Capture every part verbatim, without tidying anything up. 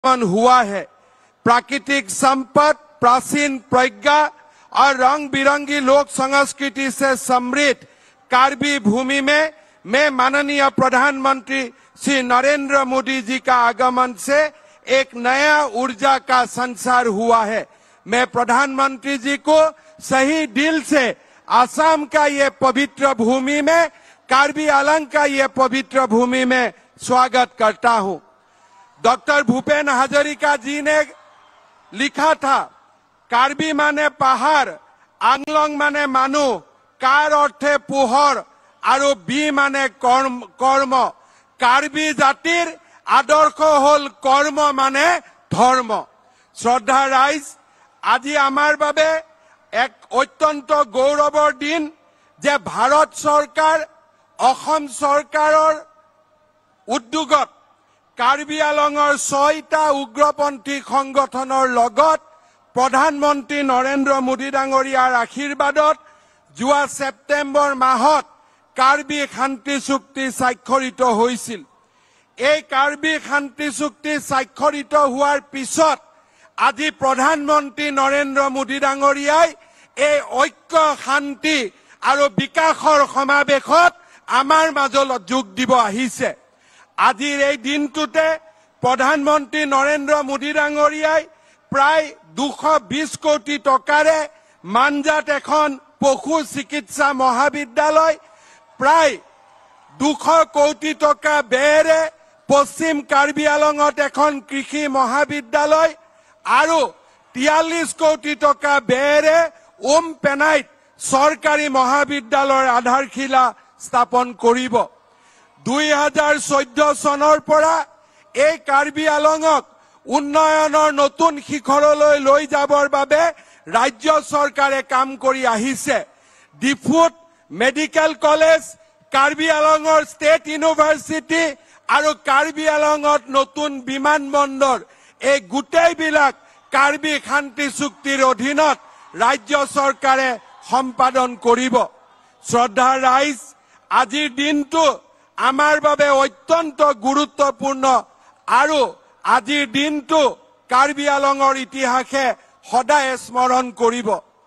हुआ है। प्राकृतिक संपद, प्राचीन प्रज्ञा और रंग बिरंगी लोक संस्कृति से समृद्ध कार्बी भूमि में मैं माननीय प्रधानमंत्री श्री नरेंद्र मोदी जी का आगमन से एक नया ऊर्जा का संचार हुआ है। मैं प्रधानमंत्री जी को सही दिल से असम का ये पवित्र भूमि में, कार्बी आंलंग का ये पवित्र भूमि में स्वागत करता हूं। डॉक्टर भूपेन हजारिका जी ने लिखा था, कार्बी माने पहाड़, आंगलंग माने मानु, कार अर्थे पोहर और बी माने कर्म कर्म। कार्बी जातिर आदर्श हल कर्म माने धर्म। श्रद्धा राइज, আজি आमार बाबे एक अत्यंत गौरवर दिन जे भारत सरकार असम सरकारों उद्योगत कार्बी आंलंगर छयटा उग्रपंथी संगठनर लगत प्रधानमंत्री नरेंद्र मोदी डांगरियार आशीर्वादत जुआ सेप्टेम्बर माहत कार्बी शांति चुक्ति स्वाक्षरित होइसिल। এই कार्बी शांति चुक्ति स्वाक्षरित होवार पिছত আজি प्रधानमंत्री नरेंद्र मोदी डांगरियाय এই ঐক্য শান্তি আৰু বিকাশৰ সমাবেশত আমাৰ মাজত যোগ দিব আহিছে। আজিৰ এই দিনটোতে प्रधानमंत्री नरेंद्र मोदी डांगरियाय प्राय দুশ বিশ কোটি টকাৰে মানজাত এখন পশু চিকিৎসা মহাবিদ্যালয়, প্ৰায় দুশ কোটি টকা ব্যয়েৰে পশ্চিম কাৰ্বি আংলঙত এখন কৃষি মহাবিদ্যালয় আৰু তিয়াল্লিশ কোটি টকা ব্যয়েৰে ওম পেনাইত सरकारी महाविद्यालय आधारशिला स्थापन करिब। दुई हजार चौदह सनर परा এই कार्बी आंलंगक उन्नयनर नतुन शिखरলৈ লৈ যাবৰ বাবে राज्य सरकारे काम কৰি আহিছে। Diphu medical college, Karbi Anglong state university और कार्बी आंलंगत नतुन विमानबंदर, এই গোটেইবিলাক कार्बी शांति चुक्तिर अधीनत राज्य सरकारे सम्पादन करिब। श्रद्धा राइज, आजिर दिनटो आमार बाबे अत्यंत गुरुत्वपूर्ण और आजिर दिनटो कार्बी आंलंगर इतिहासे सदाय स्मरण करिब।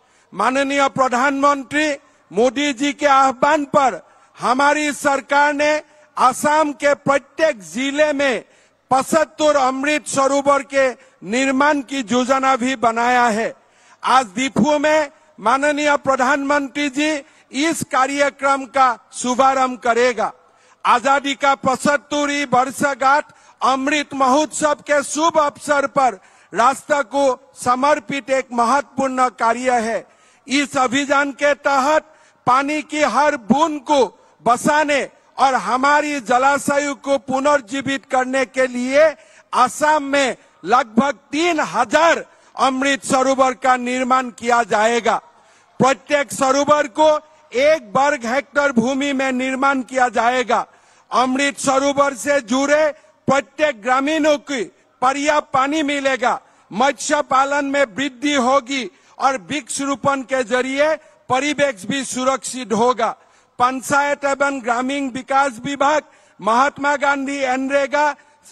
माननीय प्रधानमंत्री मोदी जी के आह्वान पर हमारी सरकार ने असम के प्रत्येक जिले में पचहत्तर अमृत सरोवर के निर्माण की योजना भी बनाया है। आज दीफू में माननीय प्रधानमंत्री जी इस कार्यक्रम का शुभारंभ करेगा। आजादी का पचहत्तरवीं वर्षगांठ अमृत महोत्सव के शुभ अवसर पर राष्ट्र को समर्पित एक महत्वपूर्ण कार्य है। इस अभियान के तहत पानी की हर बूंद को बचाने और हमारी जलाशयों को पुनर्जीवित करने के लिए असम में लगभग तीन हजार अमृत सरोवर का निर्माण किया जाएगा। प्रत्येक सरोवर को एक वर्ग हेक्टेयर भूमि में निर्माण किया जाएगा। अमृत सरोवर से जुड़े प्रत्येक ग्रामीणों की पर्याप्त पानी मिलेगा, मत्स्य पालन में वृद्धि होगी और वृक्षारोपण के जरिए परिवेश भी सुरक्षित होगा। पंचायत एवं ग्रामीण विकास विभाग, महात्मा गांधी एनरेगा,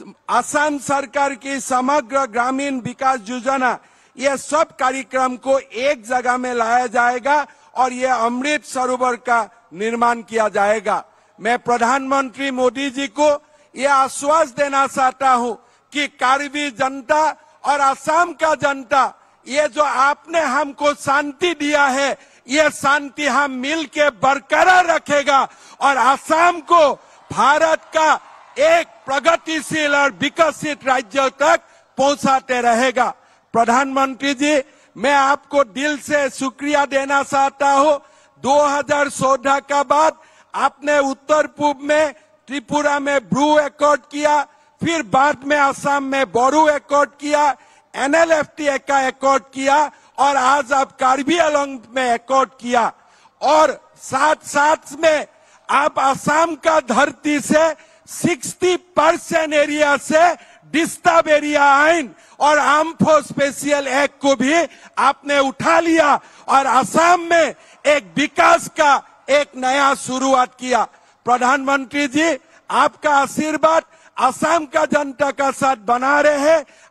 असम सरकार की समग्र ग्रामीण विकास योजना, ये सब कार्यक्रम को एक जगह में लाया जाएगा और ये अमृत सरोवर का निर्माण किया जाएगा। मैं प्रधानमंत्री मोदी जी को ये आश्वासन देना चाहता हूं कि कार्बी जनता और असम का जनता, ये जो आपने हमको शांति दिया है, ये शांति हम मिल के बरकरार रखेगा और असम को भारत का एक प्रगतिशील और विकसित राज्य तक पहुंचाते रहेगा। प्रधानमंत्री जी, मैं आपको दिल से शुक्रिया देना चाहता हूं। दो हजार चौदह का बाद आपने उत्तर पूर्व में त्रिपुरा में ब्रू एकॉर्ड किया, फिर बाद में असम में बोडो एकॉर्ड किया, एनएलएफटी का एकॉर्ड किया और आज आप कार्बी आंलंग में एकॉर्ड किया और साथ साथ में आप असम का धरती से साठ परसेंट एरिया से डिस्टर्ब एरिया आइन और आम्फो स्पेशल एक्ट को भी आपने उठा लिया और असम में एक विकास का एक नया शुरुआत किया। प्रधानमंत्री जी, आपका आशीर्वाद असम का जनता का साथ बना रहे।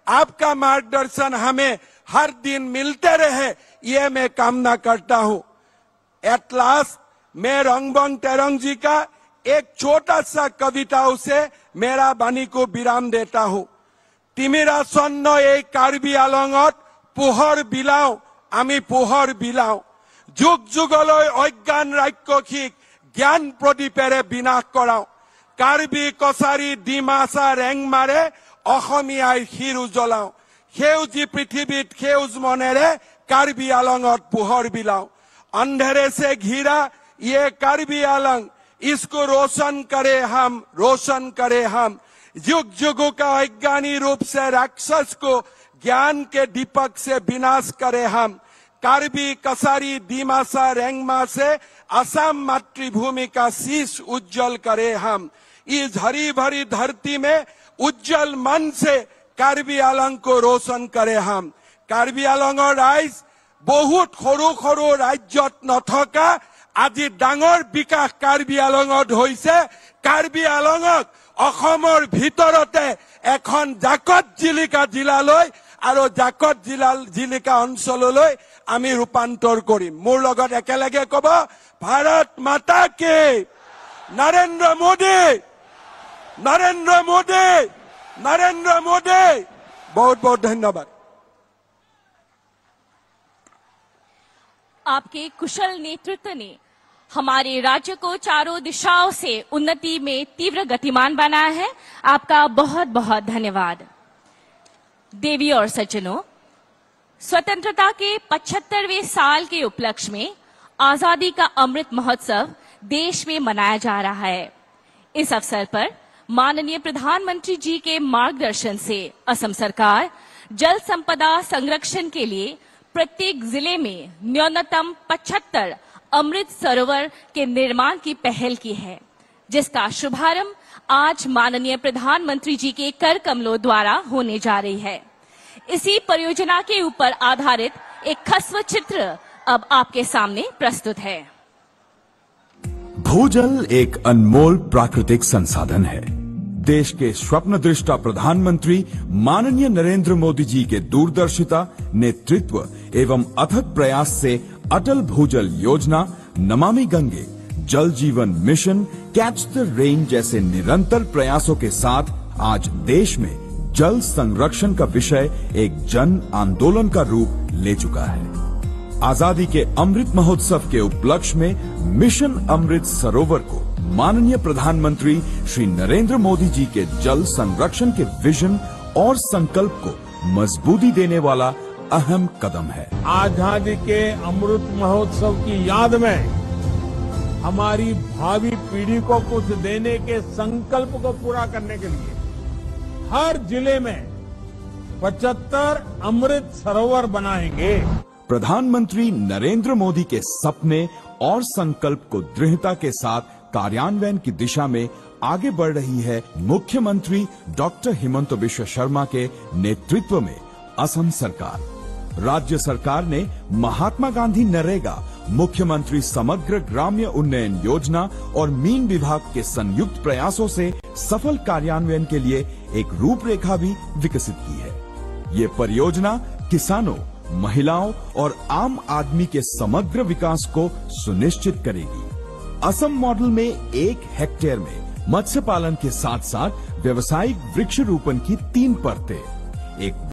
आपका मार्गदर्शन हमें हर दिन मिलते रहे, ये मैं कामना करता हूं। एट लास्ट मैं रंगबंग तेरंग जी का एक छोटा सा कविताओं से मेरा वाणी को विराम देता हूं। तिमिरा सन्न এই কাৰ্বি আলঙত পোহৰ বিলাও আমি পোহৰ বিলাও, যুগ যুগলৈ অজ্ঞান ৰাক্ষসীক জ্ঞান প্ৰদীপেৰে বিনাশ কৰাও, কাৰ্বি কছাৰী ডিমাছা ৰেংমাৰে অসমীয়াই শিৰ উজ্বলাও, সেউজী পৃথিৱীত সেউজ মনেৰে কাৰ্বি আলঙত পোহৰ বিলাও। अंधेरे से घिरा ये कार्बी आलंग, इसको रोशन करे हम, रोशन करे हम। युग युगों का अज्ञानी रूप से राक्षस को ज्ञान के दीपक से विनाश करे हम। कार्बी कसारी डिमासा रेंगमा से असम मातृभूमि का शीश उज्जवल करे हम। इस हरी भरी धरती में उज्जवल मन से कार्बी आलंग को रोशन करे हम। कार्बी आलंगर राइज बहुत সৰু সৰু ৰাজ্যত নথকা আজি ডাঙৰ বিকাশ কাৰ্বি আলঙত হৈছে। কাৰ্বি আলঙক অসমৰ ভিতৰতে এখন জাকত জিলিকা জিলালৈ আৰু জাকত জিলা জিলিকা অঞ্চললৈ আমি ৰূপান্তৰ কৰিম। মোৰ লগত একেলগে কব, ভাৰত মাতা কি, নৰেন্দ্ৰ মোদী, নৰেন্দ্ৰ মোদী, নৰেন্দ্ৰ মোদী। बहुत बहुत धन्यवाद। आपके कुशल नेतृत्व ने हमारे राज्य को चारों दिशाओं से उन्नति में तीव्र गतिमान बनाया है। आपका बहुत बहुत धन्यवाद। देवी और सज्जनों, स्वतंत्रता के पचहत्तरवें साल के उपलक्ष्य में आजादी का अमृत महोत्सव देश में मनाया जा रहा है। इस अवसर पर माननीय प्रधानमंत्री जी के मार्गदर्शन से असम सरकार जल संपदा संरक्षण के लिए प्रत्येक जिले में न्यूनतम पचहत्तर अमृत सरोवर के निर्माण की पहल की है, जिसका शुभारंभ आज माननीय प्रधानमंत्री जी के कर कमलों द्वारा होने जा रही है। इसी परियोजना के ऊपर आधारित एक ख़स्व चित्र अब आपके सामने प्रस्तुत है। भूजल एक अनमोल प्राकृतिक संसाधन है। देश के स्वप्न दृष्टा प्रधानमंत्री माननीय नरेंद्र मोदी जी के दूरदर्शिता, नेतृत्व एवं अथक प्रयास से अटल भूजल योजना, नमामि गंगे, जल जीवन मिशन, कैच द रेन जैसे निरंतर प्रयासों के साथ आज देश में जल संरक्षण का विषय एक जन आंदोलन का रूप ले चुका है। आजादी के अमृत महोत्सव के उपलक्ष्य में मिशन अमृत सरोवर को माननीय प्रधानमंत्री श्री नरेंद्र मोदी जी के जल संरक्षण के विजन और संकल्प को मजबूती देने वाला अहम कदम है। आजादी के अमृत महोत्सव की याद में हमारी भावी पीढ़ी को कुछ देने के संकल्प को पूरा करने के लिए हर जिले में पचहत्तर अमृत सरोवर बनाएंगे। प्रधानमंत्री नरेंद्र मोदी के सपने और संकल्प को दृढ़ता के साथ कार्यान्वयन की दिशा में आगे बढ़ रही है मुख्यमंत्री डॉक्टर हिमंत बिश्व शर्मा के नेतृत्व में असम सरकार। राज्य सरकार ने महात्मा गांधी नरेगा, मुख्यमंत्री समग्र ग्राम्य उन्नयन योजना और मीन विभाग के संयुक्त प्रयासों से सफल कार्यान्वयन के लिए एक रूपरेखा भी विकसित की है। ये परियोजना किसानों, महिलाओं और आम आदमी के समग्र विकास को सुनिश्चित करेगी। असम मॉडल में एक हेक्टेयर में मत्स्य पालन के साथ साथ व्यवसायिक वृक्ष रोपण की तीन परतें, एक